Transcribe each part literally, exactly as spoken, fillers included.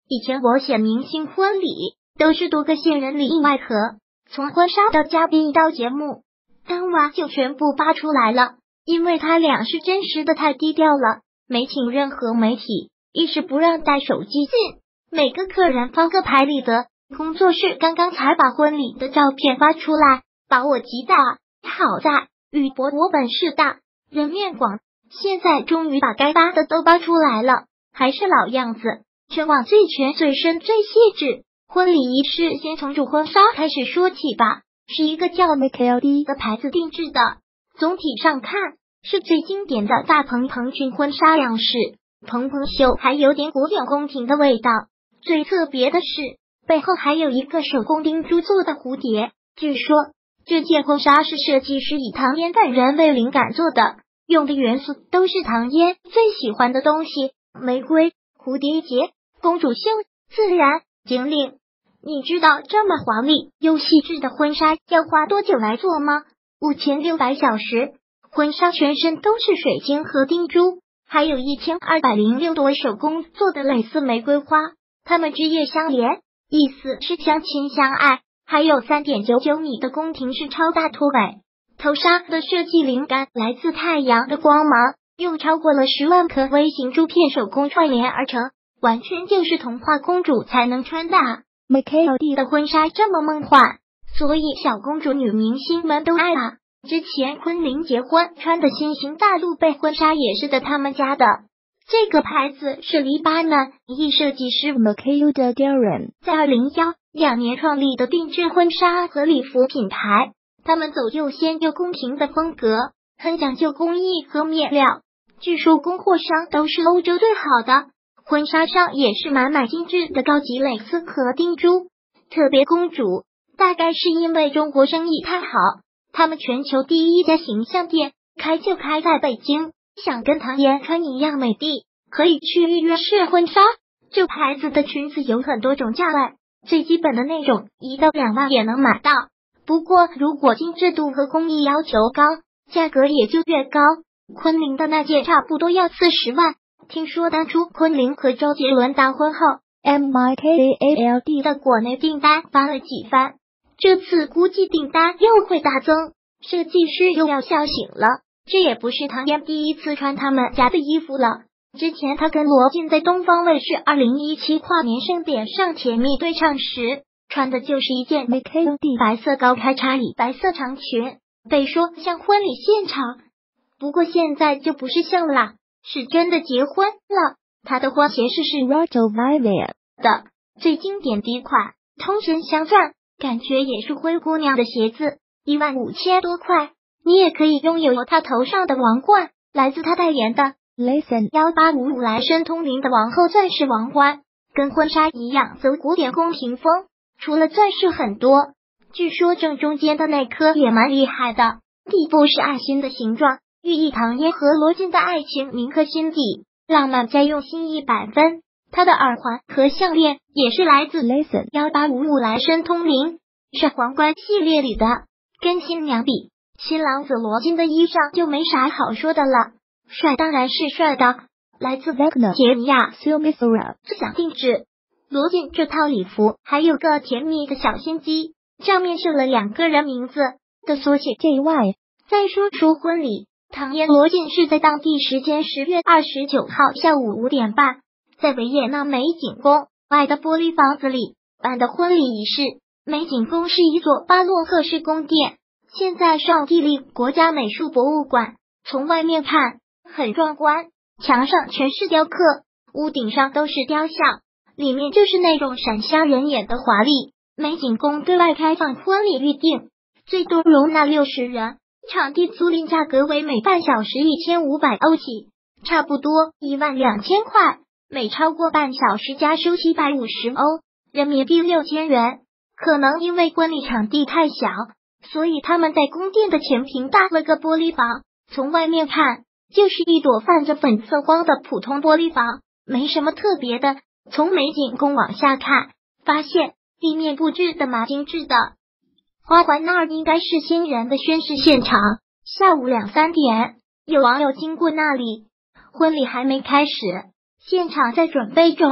以前我选明星婚礼都是多个线人里应外合，从婚纱到嘉宾到节目，当晚就全部扒出来了。因为他俩是真实的太低调了，没请任何媒体，一是不让带手机进，每个客人发个拍立得。工作室刚刚才把婚礼的照片发出来，把我急大。好在宇博我本事大，人面广，现在终于把该扒的都扒出来了。还是老样子，全网最全最深最细致。婚礼仪式先从主婚纱开始说起吧，是一个叫 M K L D 的牌子定制的，总体上看是最经典的大蓬蓬裙婚纱样式，蓬蓬袖还有点古典宫廷的味道。最特别的是背后还有一个手工钉珠做的蝴蝶，据说这件婚纱是设计师以唐嫣本人为灵感做的，用的元素都是唐嫣最喜欢的东西，玫瑰、蝴蝶结、公主袖、自然、精灵。你知道这么华丽又细致的婚纱要花多久来做吗？五千六百小时。婚纱全身都是水晶和钉珠，还有一千二百零六朵手工做的蕾丝玫瑰花，它们枝叶相连，意思是相亲相爱。还有 三点九九 米的宫廷式超大拖尾，头纱的设计灵感来自太阳的光芒，用超过了十万颗微型珠片手工串联而成，完全就是童话公主才能穿的。M K L D 的婚纱这么梦幻，所以小公主女明星们都爱啊。之前昆凌结婚穿的新型大陆贝婚纱也是的他们家的，这个牌子是黎巴嫩裔设计师 Makhlouda Garan 在二零一二年创立的定制婚纱和礼服品牌，他们走又仙又宫廷的风格，很讲究工艺和面料，据说供货商都是欧洲最好的。婚纱上也是满满精致的高级蕾丝和钉珠，特别公主，大概是因为中国生意太好，他们全球第一家形象店开就开在北京，想跟唐嫣穿一样美丽，可以去预约试婚纱。这牌子的裙子有很多种价位，最基本的那种一到两万也能买到，不过如果精致度和工艺要求高，价格也就越高。昆凌的那件差不多要四十万，听说当初昆凌和周杰伦大婚后 M K L D 的国内订单翻了几番，这次估计订单又会大增，设计师又要笑醒了。这也不是唐嫣第一次穿他们家的衣服了，之前他跟罗晋在东方卫视二零一七跨年盛典上甜蜜对唱时，穿的就是一件 M K L D 白色高开叉里白色长裙，被说像婚礼现场，不过现在就不是像啦，是真的结婚了。他的婚鞋是是 Roger Vivier 的最经典第一款，通神镶钻，感觉也是灰姑娘的鞋子，一万五千多块。你也可以拥有他头上的王冠，来自他代言的 Listen 一八五五来申通灵的王后钻石王冠，跟婚纱一样走古典宫廷风，除了钻石很多，据说正中间的那颗也蛮厉害的，底部是爱心的形状，寓意唐嫣和罗晋的爱情铭刻心底，浪漫加用心一百分。他的耳环和项链也是来自 Listen 一八五五来申通灵，是皇冠系列里的，跟新娘比，新郎子罗晋的衣裳就没啥好说的了，帅当然是帅的，来自 Wagner 杰尼亚 Silmithera 自享定制。罗晋这套礼服还有个甜蜜的小心机，上面绣了两个人名字的缩写 J Y。 再说说婚礼，唐嫣罗晋是在当地时间十月二十九号下午五点半，在维也纳美景宫外的玻璃房子里办的婚礼仪式。美景宫是一座巴洛克式宫殿，现在是奥地利国家美术博物馆，从外面看很壮观，墙上全是雕刻，屋顶上都是雕像，里面就是那种闪瞎人眼的华丽。美景宫对外开放婚礼预订，最多容纳六十人，场地租赁价格为每半小时一千五百欧起，差不多一万两千块，每超过半小时加收七百五十欧，人民币六千元。可能因为婚礼场地太小，所以他们在宫殿的前屏搭了个玻璃房，从外面看就是一朵泛着粉色光的普通玻璃房，没什么特别的。从美景宫往下看，发现地面布置的蛮精致的，花环那儿应该是新人的宣誓现场。下午两三点，有网友经过那里，婚礼还没开始，现场在准备中，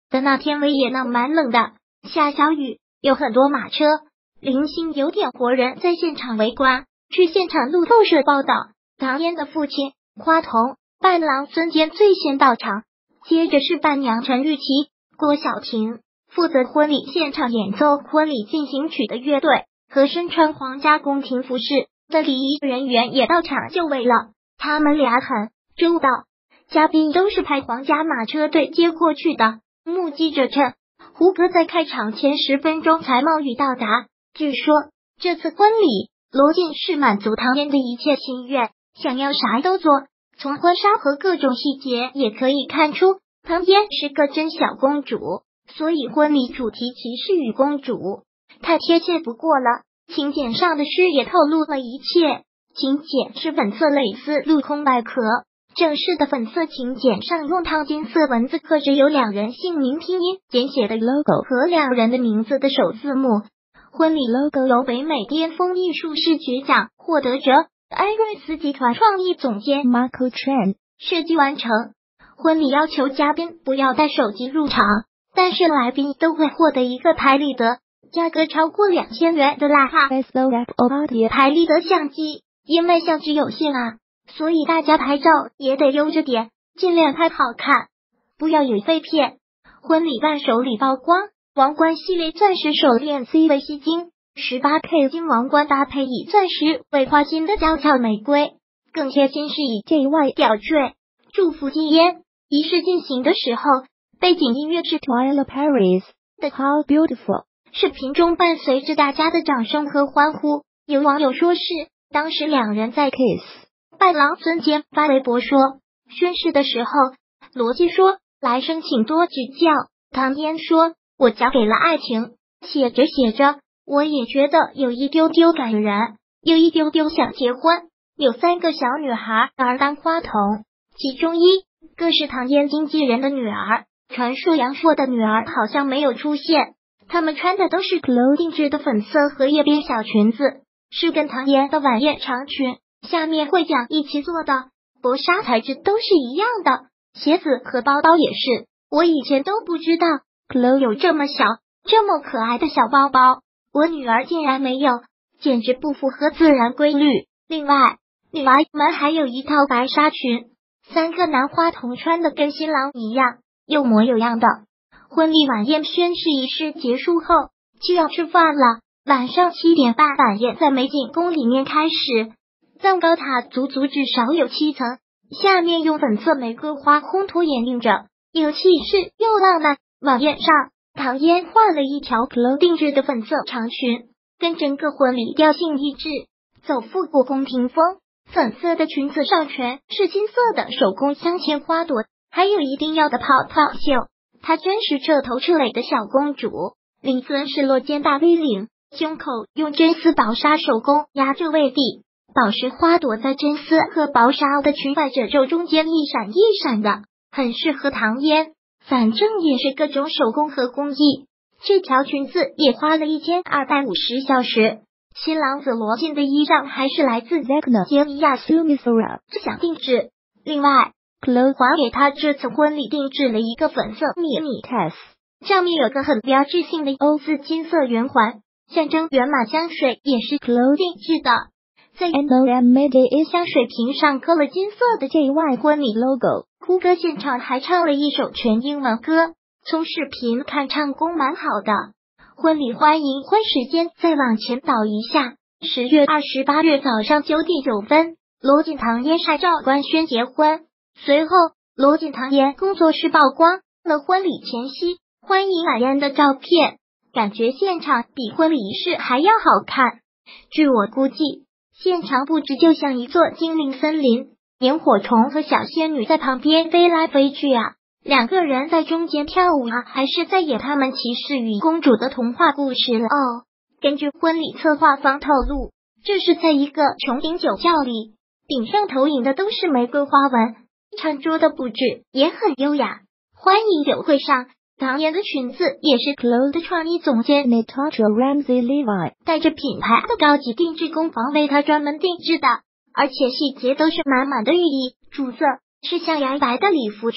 的那天尾也闹蛮冷的，下小雨，有很多马车，零星有点活人在现场围观。据现场路透社报道，唐嫣的父亲花童、伴郎孙坚最先到场，接着是伴娘陈钰琪、郭晓婷，负责婚礼现场演奏婚礼进行曲的乐队和身穿皇家宫廷服饰的礼仪人员也到场就位了，他们俩很周到，嘉宾都是派皇家马车队接过去的。目击者称，胡歌在开场前十分钟才冒雨到达。据说这次婚礼，罗晋是满足唐嫣的一切心愿，想要啥都做。从婚纱和各种细节也可以看出，唐嫣是个真小公主，所以婚礼主题其实与公主太贴切不过了。请柬上的诗也透露了一切，请柬是粉色蕾丝镂空外壳。正式的粉色请柬上用烫金色文字刻着有两人姓名拼音简写的 logo 和两人的名字的首字母。婚礼 logo 由北美巅峰艺术视觉奖获得者艾瑞斯集团创意总监 Marco Chen 设计完成。婚礼要求嘉宾不要带手机入场，但是来宾都会获得一个拍立得，价格超过两千元的拉哈拍立得相机，因为相机有限啊。所以大家拍照也得悠着点，尽量拍好看，不要有废片。婚礼伴手礼曝光，王冠系列钻石手链 C 为吸金 十八 K 金王冠搭配以钻石为花心的娇俏玫瑰，更贴心是以 J Y 吊坠祝福金嫣。仪式进行的时候，背景音乐是 Twila Paris 的 How Beautiful， 视频中伴随着大家的掌声和欢呼。有网友说是当时两人在 kiss。伴郎孙坚发微博说，宣誓的时候，罗晋说来生请多指教，唐嫣说我交给了爱情。写着写着，我也觉得有一丢丢感人，有一丢丢想结婚。有三个小女孩儿当花童，其中一个是唐嫣经纪人的女儿，传说杨烁的女儿好像没有出现。她们穿的都是 Chloe 定制的粉色荷叶边小裙子，是跟唐嫣的晚宴长裙下面会讲一起做的，薄纱材质都是一样的，鞋子和包包也是。我以前都不知道 Chloe 有这么小这么可爱的小包包，我女儿竟然没有，简直不符合自然规律。另外，女儿们还有一套白纱裙，三个男花童穿的跟新郎一样，有模有样的。婚礼晚宴宣誓仪式结束后，就要吃饭了。晚上七点半，晚宴在美景宫里面开始。藏高塔足足至少有七层，下面用粉色玫瑰花烘托掩映着，有气势又浪漫。晚宴上，唐嫣换了一条 Chloe 定制的粉色长裙，跟整个婚礼调性一致，走复古宫廷风。粉色的裙子上全是金色的手工镶嵌花朵，还有一定要的泡泡袖。她真是彻头彻尾的小公主。里子是落肩大 V 领，胸口用真丝薄纱手工压着位地。宝石花朵在真丝和薄纱的裙摆褶皱中间一闪一闪的，很适合唐嫣。反正也是各种手工和工艺，这条裙子也花了一千二百五十小时。新郎子罗晋的衣裳还是来自 Zegna 杰尼亚 Sumisora 想定制。另外 Chloe 还给他这次婚礼定制了一个粉色米米 Tess， 上面有个很标志性的 O 字金色圆环，象征圆满香水也是 Chloe 定制的。在 N O M Made in 香水瓶上刻了金色的 J Y 婚礼 logo。胡歌现场还唱了一首全英文歌，从视频看唱功蛮好的。婚礼欢迎婚时间再往前倒一下，十月二十八日早上九点九分，罗晋唐嫣晒照官宣结婚。随后，罗晋唐嫣工作室曝光了婚礼前夕欢迎晚宴的照片，感觉现场比婚礼仪式还要好看。据我估计，现场布置就像一座精灵森林，萤火虫和小仙女在旁边飞来飞去啊，两个人在中间跳舞啊，还是在演他们骑士与公主的童话故事了哦。根据婚礼策划方透露，这是在一个穹顶酒窖里，顶上投影的都是玫瑰花纹，餐桌的布置也很优雅。欢迎酒会上，唐嫣的裙子也是 Chloe 的创意总监 Natasha Ramsey Levi 带着品牌的高级定制工坊为她专门定制的，而且细节都是满满的寓意。主色是象牙白的礼服裙，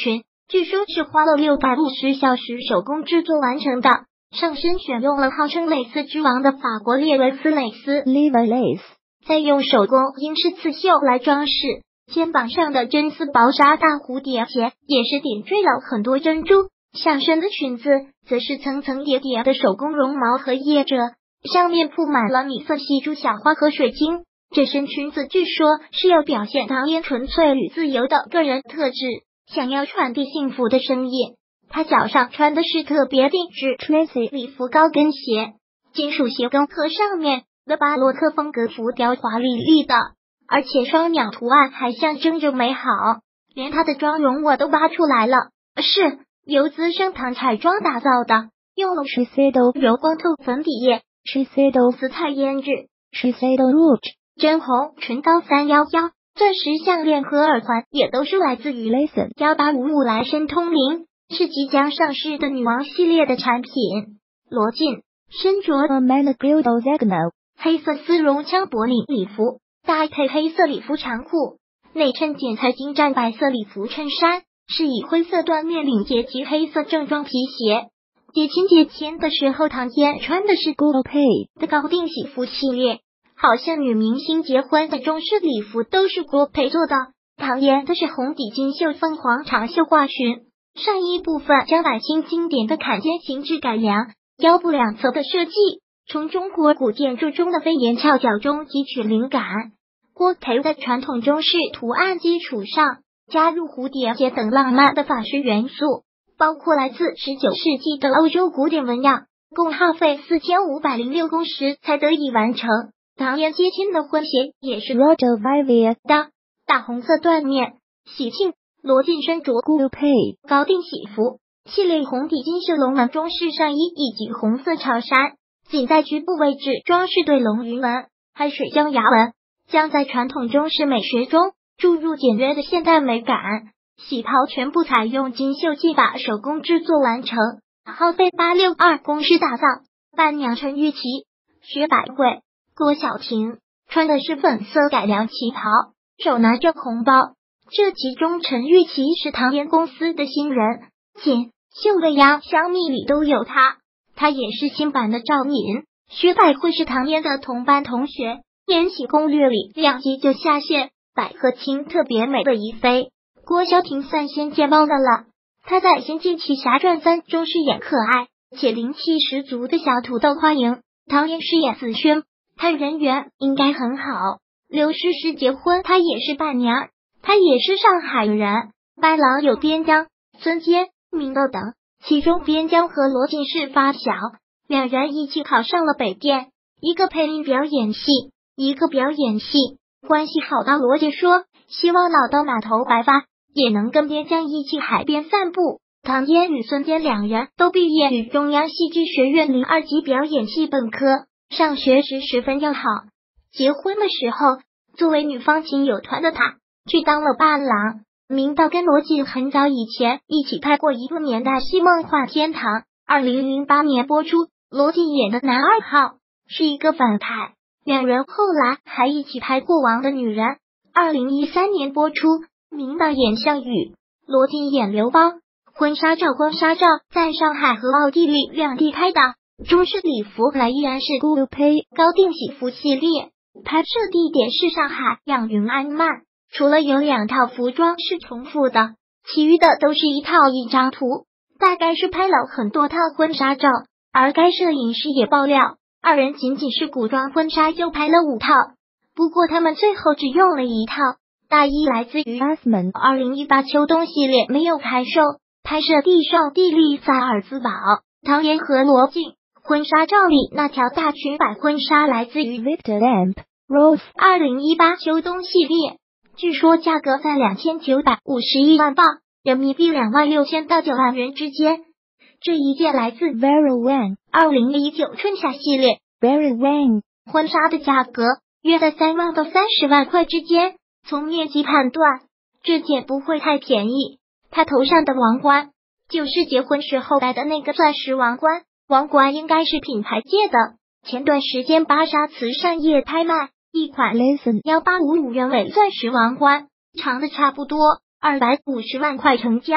据说是花了六百五十小时手工制作完成的，上身选用了号称蕾丝之王的法国列维斯蕾丝 Levi Lace， 再用手工英式刺绣来装饰，肩膀上的真丝薄纱大蝴蝶结也是点缀了很多珍珠，上身的裙子则是层层叠叠的手工绒毛和叶褶，上面铺满了米色细珠小花和水晶。这身裙子据说是要表现唐嫣纯粹与自由的个人特质，想要传递幸福的声音。她脚上穿的是特别定制 Tracy 礼服高跟鞋，金属鞋跟和上面的巴洛克风格浮雕华丽丽的，而且双鸟图案还象征着美好。连她的妆容我都扒出来了，是由资生堂彩妆打造的，用了 Shiseido 柔光透粉底液、Shiseido 色彩胭脂、Shiseido Rouge、真红唇膏三一一，钻石项链和耳环也都是来自于 Listen 一八五五莱申通灵，是即将上市的女王系列的产品。罗晋身着 Armani Gildo Zagnolo 黑色丝绒枪薄领礼服，搭配黑色礼服长裤，内衬剪裁精湛白色礼服衬衫，是以灰色缎面领结及黑色正装皮鞋。节庆节前的时候，唐嫣穿的是 GoPay 的高定喜服系列，好像女明星结婚的中式礼服都是 GoPay 做的。唐嫣的是红底金绣凤凰长袖褂裙，上衣部分将晚清经典的坎肩形制改良，腰部两侧的设计从中国古建筑中的飞檐翘角中汲取灵感。GoPay在传统中式图案基础上加入蝴蝶结等浪漫的法式元素，包括来自十九世纪的欧洲古典纹样，共耗费四千五百零六工时才得以完成。唐嫣接亲的婚鞋也是 Roger Vivier 的大红色缎面喜庆，罗晋身着 GoPay 高定喜服，系列红底金绣龙纹中式上衣以及红色长衫，仅在局部位置装饰对龙云纹、海水象牙纹，将在传统中式美学中注入简约的现代美感。喜袍全部采用金绣技法手工制作完成，耗费八六二工时打造。伴娘陈钰琪、薛百惠、郭晓婷穿的是粉色改良旗袍，手拿着红包。这其中陈钰琪是唐嫣公司的新人，锦绣的呀香蜜里都有她，她也是新版的赵敏。薛百惠是唐嫣的同班同学，《延禧攻略》里两集就下线，百合卿特别美的宜妃。郭晓婷算先见报的了，她在《仙剑奇侠传三》中饰演可爱且灵气十足的小土豆花莹，唐嫣饰演紫萱，她人缘应该很好。刘诗诗结婚，她也是伴娘，她也是上海人。伴郎有边疆、孙坚、明道等，其中边疆和罗晋是发小，两人一起考上了北电，一个配音表演系，一个表演系，关系好到罗晋说希望老到码头白发也能跟边疆一起海边散步。唐嫣与孙坚两人都毕业于中央戏剧学院零二级表演系本科，上学时十分要好。结婚的时候，作为女方亲友团的她去当了伴郎。明道跟罗晋很早以前一起拍过一部年代戏《梦幻天堂》，二零零八年播出。罗晋演的男二号是一个反派，两人后来还一起拍过《王的女人》，二零一三年播出。明道演项羽，罗晋演刘邦。婚纱照婚纱照在上海和奥地利两地拍的，中式礼服来依然是 GoPay 高定喜服系列，拍摄地点是上海养云安曼，除了有两套服装是重复的，其余的都是一套一张图，大概是拍了很多套婚纱照。而该摄影师也爆料，二人仅仅是古装婚纱就拍了五套，不过他们最后只用了一套。大衣来自于 Asman 二零一八秋冬系列没有拍摄，拍摄地上地利萨尔兹堡。唐嫣和罗晋婚纱照里那条大裙摆婚纱来自于 Victor Lamp Rose 二零一八秋冬系列，据说价格在两千九百五十一万镑，人民币两万六千到九万元之间。这一件来自 Very Wang 二零一九春夏系列 Very Wang 婚纱的价格约在三万到三十万块之间，从面积判断，这件不会太便宜。他头上的王冠就是结婚时候戴的那个钻石王冠，王冠应该是品牌界的。前段时间芭莎慈善夜拍卖一款 Listen 一八五五原尾钻石王冠，长的差不多二百五十万块成交，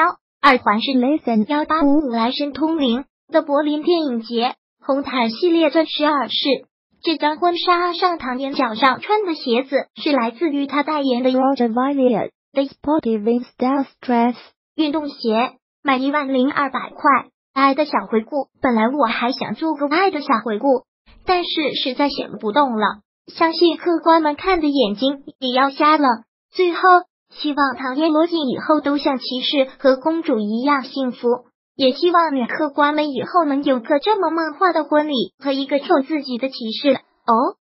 二环是 Listen 一八五五来神通灵的柏林电影节红毯系列钻石耳饰。这张婚纱上唐嫣脚上穿的鞋子是来自于她代言的 Roger Villain 的 Sportive Style Dress 运动鞋，买一万零二百块。爱的小回顾，本来我还想做个爱的小回顾，但是实在想不动了，相信客官们看的眼睛也要瞎了。最后，希望唐嫣罗晋以后都像骑士和公主一样幸福，也希望女客官们以后能有个这么梦幻的婚礼和一个宠自己的骑士。哦。